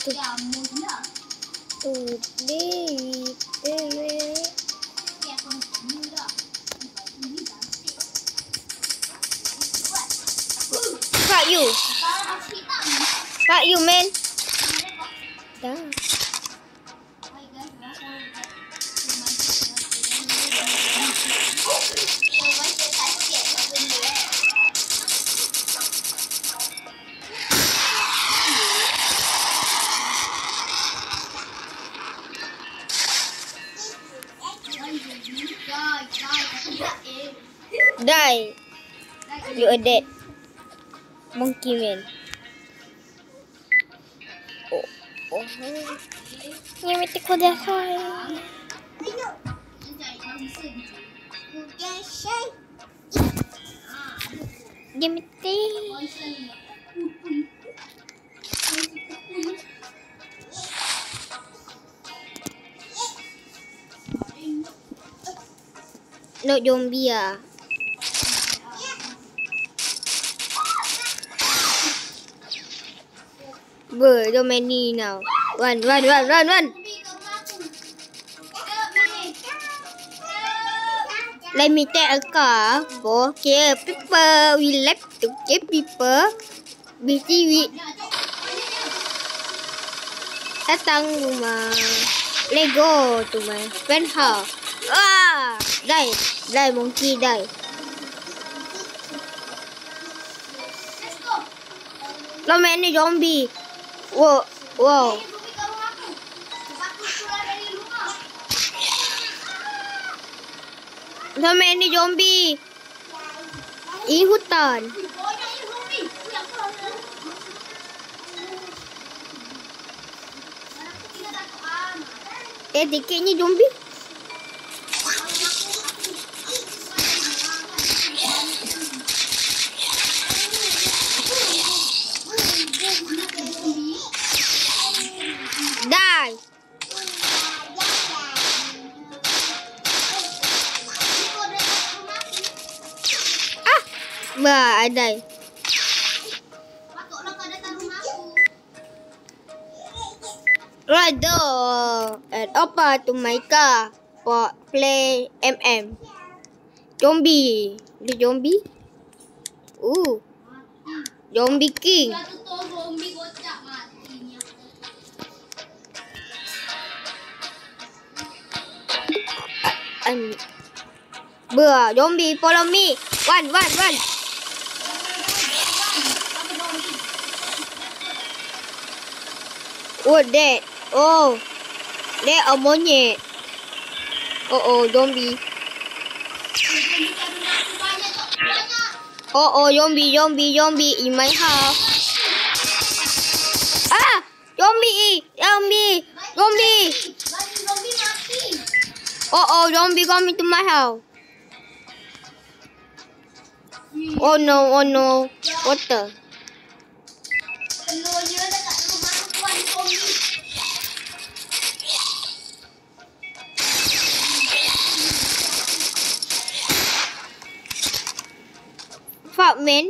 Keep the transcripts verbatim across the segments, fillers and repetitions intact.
Today, today. Fuck you. Fuck you, man. Dah. Die. You are dead. Monkey man. Oh. Oh. Yamete kudasai. Yamete. No zombie ah. Bro, so many now. Run, run, run, run, run. Let me take a car for care people. We left to care people. Busy with datang rumah. Let's go to my friend house. Ah, die, die monkey, die. So many zombie. Wow, wow. So many zombie. Ini hutan. Eh, dikitnya zombie. Die. Ah, bah, I die. Right door and open to my car for play M M. Zombie, the zombie. Ooh, zombie king. And bruh, zombie follow me. Run, run, run. Oh, dead. Oh, there a monyet. Oh, oh, zombie. Oh, oh, zombie, zombie, zombie in my house. Ah, zombie, zombie, zombie. Oh, oh, zombie coming to my house. Oh no, oh no. What the? Fuck, man.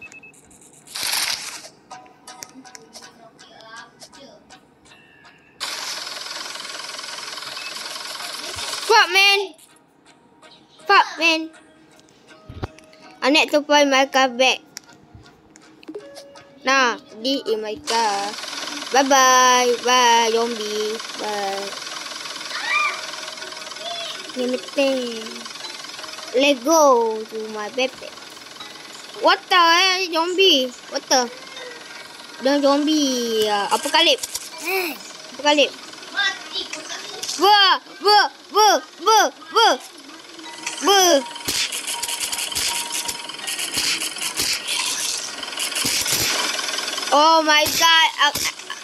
Fuck, man. Fuck, man. I need to find my car back. Nah, this is my car. Bye bye. Bye, zombie. Bye. Let's go to my backpack. What the eh, zombie? What the? The zombie uh, apocalypse. Apocalypse. Wah, wah, wah, wah, wah, wah. Oh my god. Uh,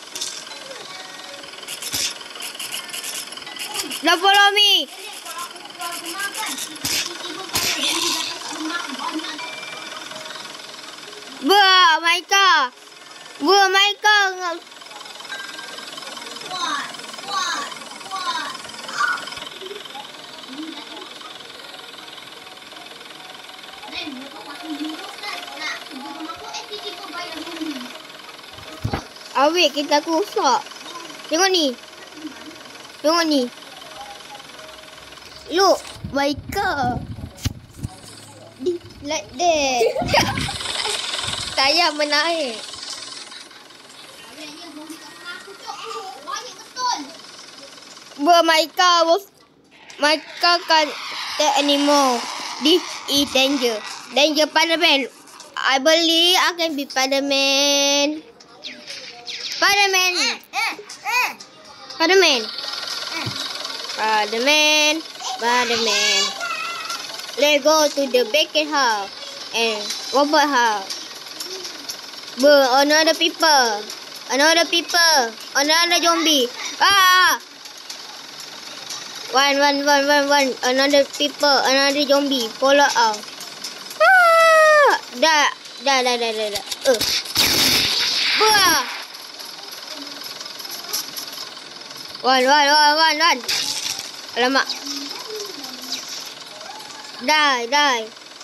don't follow me. Bruh, my car. Bruh, my car. Awik, kita rusak. Tengok ni. Tengok ni. Look, my car. Like that. Saya menaik. But my car was my car can't take anymore. This is danger. Danger Spider-Man. I believe I can be Spider-Man. Spider-Man. Spider-Man. Spider-Man. Spider-Man. Let's go to the Beckett house and Robert house. But another people. Another people. Another zombie. Ah! One, one, one, one, one. Another people. Another zombie. Follow out. Ah! Dah. Dah, dah, dah, dah, dah. Uh. Buah! One, one, one, one, one. Alamak. Die, die.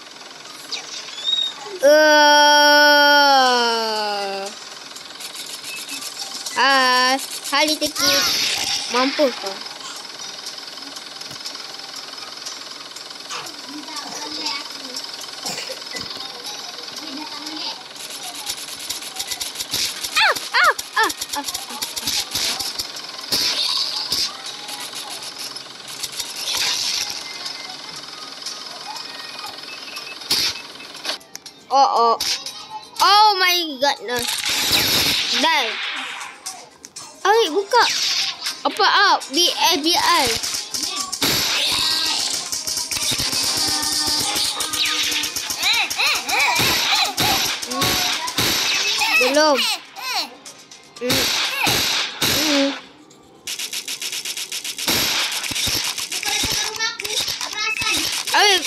Uh. Ah, Harley Teki. Mampus kau. Oh, oh. Oh my god. No. Die. Ay, buka. Apa up? B F B I. Belum. Hmm. Hmm. Ay.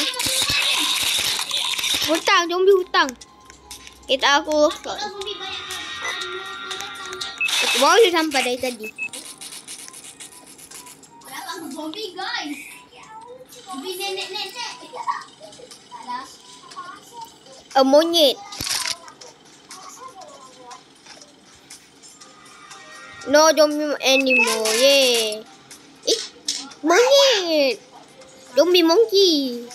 Hutang, zombie hutang. Kita aku. Aku baru sampai dari tadi. Berapa zombie guys? Zombie nenek-nenek. A monyet. No zombie anymore. Yeah. Eh, monyet. Zombie monkey.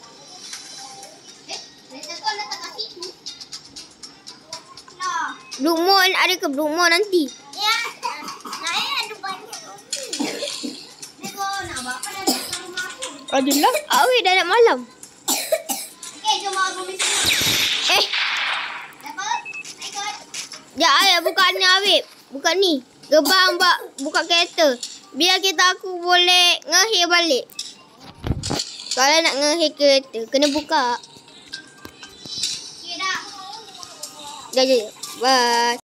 Blue Moon ada ke Blue Moon nanti? Ya. Saya ada banyak zombie. Nego nak buat apa dah dekat rumah aku? Adalah. Awet dah nak malam. Okey, jom aku mesti. Eh. Dapat? Ikut. Ya, ayah buka ni Awet. Buka ni. Gerbang bak buka kereta. Biar kita aku boleh ngehir balik. Kalau nak ngehir kereta, kena buka. Okey dah. Dah je. Bye.